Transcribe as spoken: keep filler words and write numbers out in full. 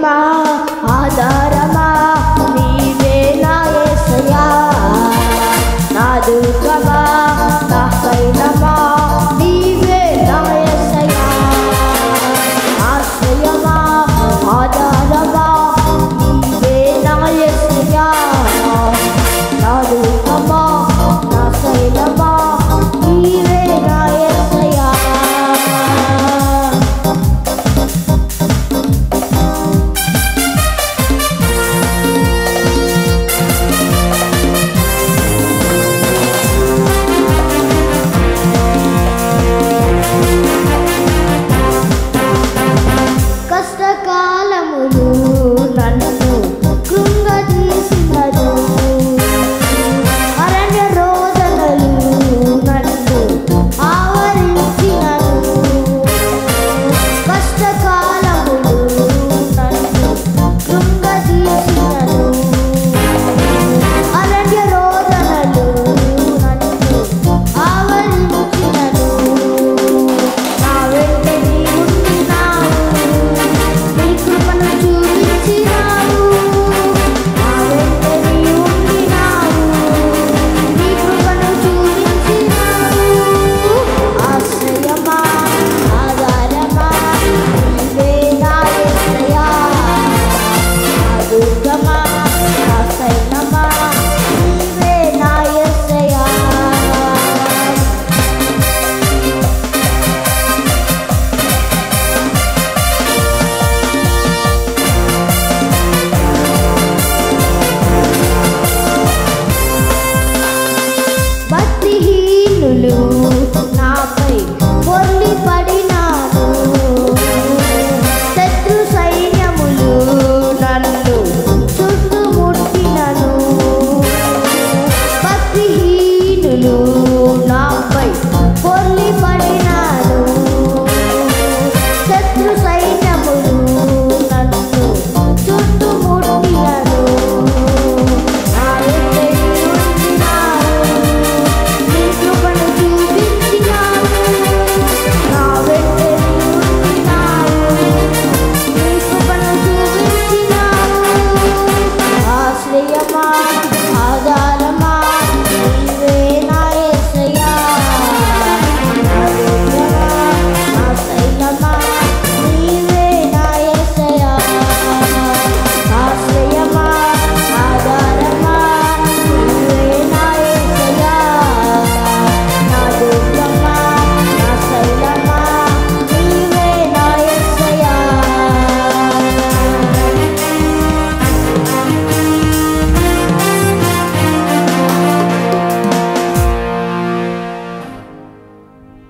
ఆశ్రయమా ఆధారమా నీవే నా యేసయ్యా నా దుర్గమా నా కైనమా నీవే నా యేసయ్యా ఆశ్రయమా ఆధారమా నీవే నా యేసయ్యా నా దుర్గమా నా కైనమా నీవే నా యేసయ్యా కష్టకాలములు నన్ను కృంగదీసినను అరణ్య రోదనలు నన్ను ఆవరించినను కష్టకాలములు నన్ను కృంగదీసినను అరణ్య రోదనలు నన్ను ఆవరించినను నా వెంట నీవున్నావు నీ కృపను చూపించినావు నా వెంట నీవున్నావు నీ కృపను చూపించినావు ఆశ్రయమా ఆధారమా నీవే నా యేసయ్యా నా దుర్గమా నా